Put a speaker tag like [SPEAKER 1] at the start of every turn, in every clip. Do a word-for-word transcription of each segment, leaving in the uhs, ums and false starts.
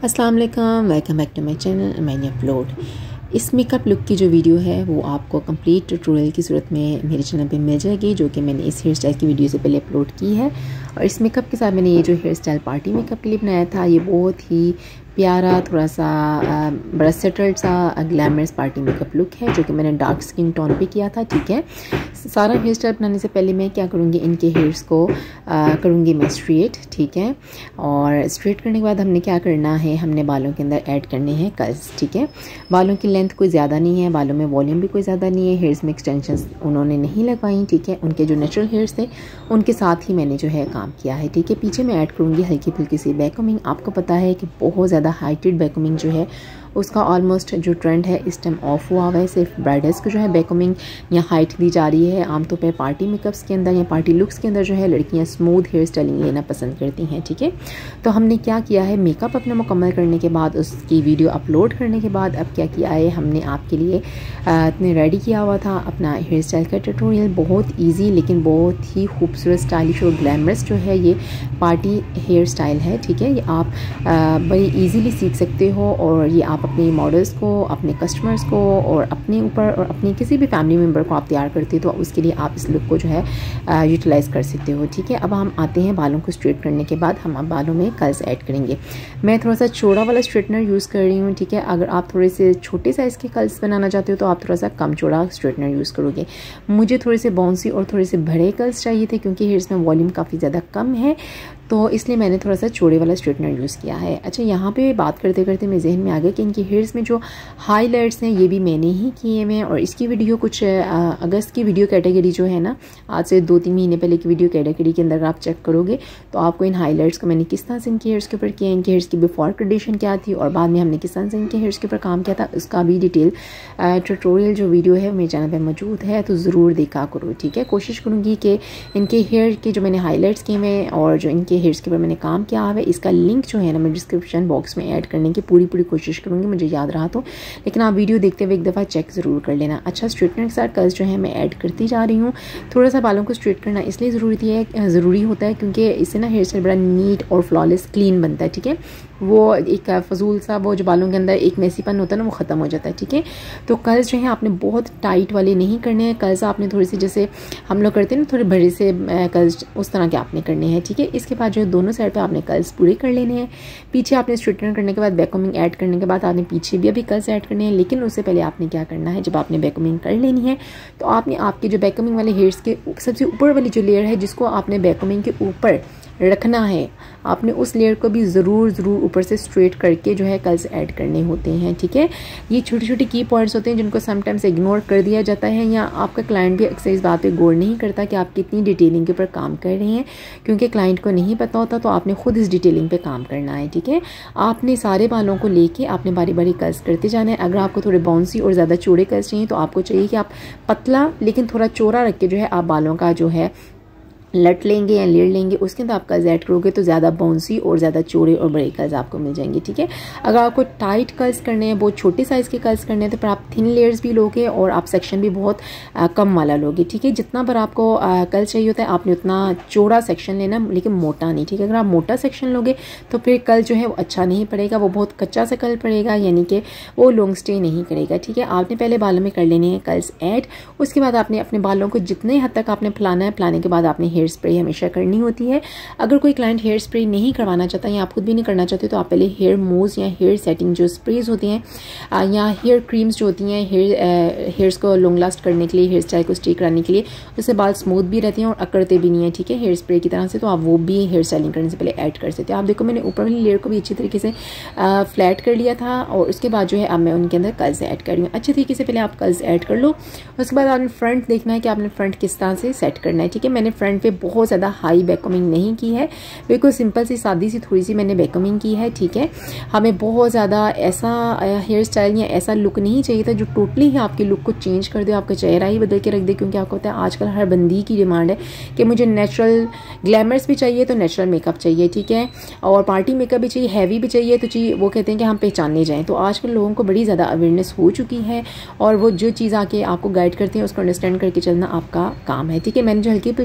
[SPEAKER 1] अस्सलाम वालेकुम, welcome back to my channel मैंने अपलोड। इस मेकअप लुक की जो वीडियो है वो आपको कंप्लीट ट्यूटोरियल की सूरत में मेरे चैनल पे मिल जाएगी, जो कि मैंने इस हेयर स्टाइल की वीडियो से पहले अपलोड की है। और इस मेकअप के साथ मैंने ये जो हेयर स्टाइल पार्टी मेकअप के लिए बनाया था, ये बहुत ही प्यारा, थोड़ा सा बड़ा सेटल्ड सा ग्लैमरस पार्टी मेकअप लुक है, जो कि मैंने डार्क स्किन टोन पे किया था। ठीक है, सारा हेयर स्टाइल बनाने से पहले मैं क्या करूँगी, इनके हेयर्स को आ, करूँगी मैं स्ट्रेट। ठीक है, और स्ट्रेट करने के बाद हमने क्या करना है, हमने बालों के अंदर ऐड करने हैं कर्ल्स। ठीक है, बालों की लेंथ कोई ज़्यादा नहीं है, बालों में वॉल्यूम भी कोई ज़्यादा नहीं है, हेयर्स में एक्सटेंशंस उन्होंने नहीं लगवाई। ठीक है, उनके जो नेचुरल हेयर्स थे उनके साथ ही मैंने जो है काम किया है। ठीक है, पीछे मैं ऐड करूँगी हल्की फुल्की सी बैककमिंग। आपको पता है कि बहुत ज़्यादा हाइटेड बैककमिंग जो है उसका ऑलमोस्ट जो ट्रेंड है इस टाइम ऑफ हुआ हुआ है। सिर्फ ब्राइडल्स को जो है बैककमिंग या हाइट दी जा रही है। आमतौर पर पार्टी मेकअप्स के अंदर या पार्टी लुक्स के अंदर जो है लड़कियां स्मूथ हेयर स्टाइलिंग लेना पसंद करती हैं। ठीक है, तो हमने क्या किया है, मेकअप अपना मुकम्मल करने के बाद, उसकी वीडियो अपलोड करने के बाद अब क्या किया है, हमने आपके लिए इतने रेडी किया हुआ था अपना हेयर स्टाइल का ट्यूटोरियल। बहुत ईजी लेकिन बहुत ही खूबसूरत, स्टाइलिश और ग्लैमरस जो है ये पार्टी हेयर स्टाइल है। ठीक है, ये आप बड़ी ईजीली सीख सकते हो और ये आप अपने मॉडल्स को, अपने कस्टमर्स को और अपने ऊपर और अपने किसी भी फैमिली मेम्बर को आप तैयार करते हो तो उसके लिए आप इस लुक को जो है यूटिलाइज़ कर सकते हो। ठीक है, अब हम आते हैं बालों को स्ट्रेट करने के बाद हम अब बालों में कर्ल्स ऐड करेंगे। मैं थोड़ा सा चौड़ा वाला स्ट्रेटनर यूज़ कर रही हूँ। ठीक है, अगर आप थोड़े से छोटे साइज़ के कर्ल्स बनाना चाहते हो तो आप थोड़ा सा कम चौड़ा स्ट्रेटनर यूज़ करोगे। मुझे थोड़े से बाउंसी और थोड़े से बड़े कर्ल्स चाहिए थे क्योंकि हेयर्स में वॉल्यूम काफ़ी ज़्यादा कम है, तो इसलिए मैंने थोड़ा सा चौड़े वाला स्ट्रेटनर यूज़ किया है। अच्छा, यहाँ पे बात करते करते मेरे जहन में आ गया कि इनके हेयर्स में जो हाईलाइट्स हैं ये भी मैंने ही किए हुए हैं। और इसकी वीडियो कुछ अगस्त की वीडियो कैटेगरी जो है ना, आज से दो तीन महीने पहले की वीडियो कैटेगरी के अंदर आप चेक करोगे तो आपको इन हाईलाइट्स को मैंने किस तरह से इनके हेयर्स के ऊपर किया, इनके हेयर्स की बिफोर कंडीशन क्या थी और बाद में हमने किस तरह से इनके हेयर्स के ऊपर काम किया था, उसका भी डिटेल ट्यूटोरियल जो वीडियो है मेरे चैनल पर मौजूद है, तो ज़रूर देखा करो। ठीक है, कोशिश करूँगी कि इनके हेयर के जो मैंने हाईलाइट्स किए हुए और जो इनके हेयर्स के ऊपर मैंने काम किया है इसका लिंक जो है ना मैं डिस्क्रिप्शन बॉक्स में ऐड करने की पूरी पूरी कोशिश करूँगी, मुझे याद रहा तो। लेकिन आप वीडियो देखते हुए एक दफ़ा चेक ज़रूर कर लेना। अच्छा, स्ट्रेटनर के साथ कर्ल्स जो है मैं ऐड करती जा रही हूँ। थोड़ा सा बालों को स्ट्रेट करना इसलिए ज़रूरी है ज़रूरी होता है क्योंकि इससे ना हेयर स्टाइल बड़ा नीट और फ्लॉलेस क्लीन बनता है। ठीक है, वो एक फजूल सा वो जो बालों के अंदर एक मेसीपन होता है ना वो ख़त्म हो जाता है। ठीक है, तो कर्ल्स जो है आपने बहुत टाइट वाले नहीं करने हैं। कर्ल्स आपने थोड़ी सी, जैसे हम लोग करते हैं ना, थोड़े बड़े से कर्ल्स उस तरह के आपने करने हैं। ठीक है, इसके बाद जो है दोनों साइड पे आपने कर्ल्स पूरे कर लेने हैं। पीछे आपने स्ट्रेटनर करने के बाद बैककमिंग ऐड करने के बाद आपने पीछे भी अभी कर्ल्स ऐड करने हैं, लेकिन उससे पहले आपने क्या करना है, जब आपने बैककमिंग कर लेनी है तो आपने आपके जो बैककमिंग वाले हेयर्स के सबसे ऊपर वाली जो लेयर है जिसको आपने बैककमिंग के ऊपर रखना है, आपने उस लेयर को भी ज़रूर ज़रूर ऊपर से स्ट्रेट करके जो है कर्ल्स ऐड करने होते हैं। ठीक है, ये छोटे छोटे की पॉइंट्स होते हैं जिनको समटाइम्स इग्नोर कर दिया जाता है, या आपका क्लाइंट भी अक्सर इस बात पे गौर नहीं करता कि आप कितनी डिटेलिंग के ऊपर काम कर रहे हैं, क्योंकि क्लाइंट को नहीं पता होता, तो आपने खुद इस डिटेलिंग पे काम करना है। ठीक है, आपने सारे बालों को लेके आपने बारी बारी कर्ल्स करते जाना है। अगर आपको थोड़े बाउंसी और ज़्यादा चौड़े कर्ल्स चाहिए तो आपको चाहिए कि आप पतला लेकिन थोड़ा चौड़ा रख के जो है आप बालों का जो है लट लेंगे या लेयर लेंगे, उसके अंदर आप कर्ल्स ऐड करोगे तो ज़्यादा बाउंसी और ज़्यादा चौड़े और बड़े कर्ल्स आपको मिल जाएंगे। ठीक है, अगर आपको टाइट कर्ल्स करने हैं, बहुत छोटे साइज़ के कर्ल्स करने हैं, तो फिर आप थिन लेयर्स भी लोगे और आप सेक्शन भी बहुत आ, कम वाला लोगे। ठीक है, जितना पर आपको कर्ल्स चाहिए होता है आपने उतना चौड़ा सेक्शन लेना, लेकिन मोटा नहीं। ठीक है, अगर आप मोटा सेक्शन लोगे तो फिर कर्ल जो है वो अच्छा नहीं पड़ेगा, वो बहुत कच्चा सा कर्ल पड़ेगा, यानी कि वो लॉन्ग स्टे नहीं करेगा। ठीक है, आपने पहले बालों में कर लेने हैं कर्ल्स ऐड, उसके बाद आपने अपने बालों को जितने हद तक आपने फैलाना है, फैलाने के बाद आपने हेयर स्प्रे हमेशा करनी होती है। अगर कोई क्लाइंट हेयर स्प्रे नहीं करवाना चाहता या आप खुद भी नहीं करना चाहते तो आप पहले हेयर मूव्स या हेयर सेटिंग जो स्प्रेज होती हैं या हेयर क्रीम्स जो होती हैं हेयर हेयर्स को लॉन्ग लास्ट करने के लिए, हेयर स्टाइल को स्टे कराने के लिए, उससे बाल स्मूथ भी रहते हैं और अकड़ते भी नहीं है। ठीक है, हेयर स्प्रे की तरह से, तो आप वो भी हेयर स्टाइलिंग करने से पहले ऐड कर सकते हैं। आप देखो मैंने ऊपर वाली लेयर को भी अच्छी तरीके से फ्लैट कर लिया था और उसके बाद जो है अब मैं उनके अंदर कर्ल्स ऐड कर रही हूँ। अच्छे तरीके से पहले आप कर्ल्स ऐड कर लो, उसके बाद आपने फ्रंट देखना है कि आपने फ्रंट किस तरह से सेट करना है। ठीक है, मैंने फ्रंट पे बहुत ज़्यादा हाई बैककमिंग नहीं की है, बिल्कुल सिंपल सी सादी सी थोड़ी सी मैंने बैककमिंग की है। ठीक है, हमें बहुत ज़्यादा ऐसा हेयर स्टाइल या ऐसा लुक नहीं चाहिए था जो टोटली ही आपके लुक को चेंज कर दे, आपका चेहरा ही बदल के रख दे, क्योंकि आपको पता है आजकल हर बंदी की डिमांड है कि मुझे नेचुरल ग्लैमर्स भी चाहिए तो नेचुरल मेकअप चाहिए। ठीक है, और पार्टी मेकअप भी चाहिए, हैवी भी चाहिए, तो चाहिए वो कहते हैं कि हम पहचानने जाएँ। तो आजकल लोगों को बड़ी ज़्यादा अवेयरनेस हो चुकी है और वो जो चीज़ आके आपको गाइड करते हैं उसको अंडरस्टैंड करके चलना आपका काम है। ठीक है, मैंने जो हल्की फुल्की से बैककमिंग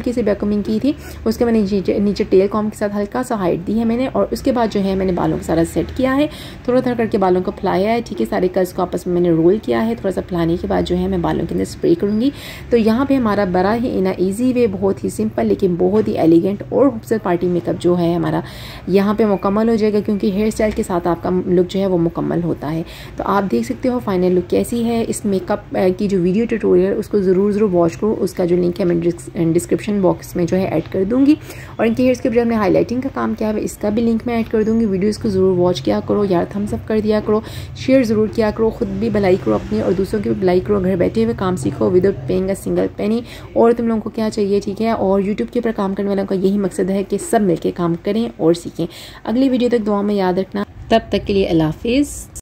[SPEAKER 1] कॉम्बिंग की थी। उसके मैंने नीचे नीचे टेल कॉम्ब के साथ हल्का सा हाइट दी है मैंने, और उसके बाद जो है मैंने बालों को सारा सेट किया है, थोड़ा थोड़ा करके बालों को फैलाया है। ठीक है, सारे कर्ल्स को आपस में मैंने रोल किया है। थोड़ा सा फैलाने के बाद जो है मैं बालों के अंदर स्प्रे करूँगी। तो यहाँ पे हमारा बड़ा ही इन ईजी वे, बहुत ही सिंपल लेकिन बहुत ही एलिगेंट और खूबसूरत पार्टी मेकअप जो है हमारा यहाँ पे मुकम्मल हो जाएगा, क्योंकि हेयर स्टाइल के साथ आपका लुक जो है वो मुकम्मल होता है। तो आप देख सकते हो फाइनल लुक कैसी है। इस मेकअप की जो वीडियो ट्यूटोरियल उसको ज़रूर ज़रूर वॉच करो, उसका जो लिंक है मैं डिस्क्रिप्शन बॉक्स में जो है ऐड कर दूँगी। और इनके हेयर्स के ऊपर हमने हाईलाइटिंग का काम किया है, इसका भी लिंक मैं ऐड कर दूँगी। वीडियोस को ज़रूर वॉच किया करो यार, थम्स अप कर दिया करो, शेयर ज़रूर किया करो, खुद भी भलाई करो अपनी और दूसरों की भी भलाई करो। घर बैठे हुए काम सीखो without paying a single penny. और तुम लोगों को क्या चाहिए, ठीक है। और यूट्यूब के ऊपर काम करने वालों का यही मकसद है कि सब मिलकर काम करें और सीखें। अगली वीडियो तक दुआ में याद रखना। तब तक के लिए अल्लाह हाफिज़।